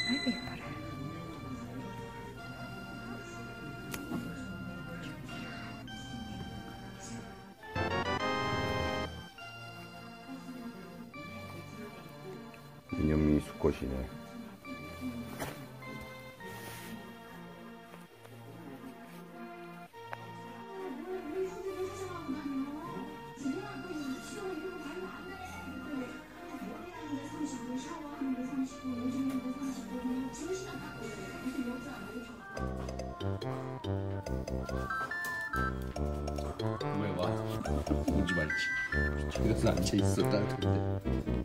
아이고 예뻐라. 인형미 수컷이네. 왜 와? 오지 말지. 집에서 앉아있어 따뜻한데.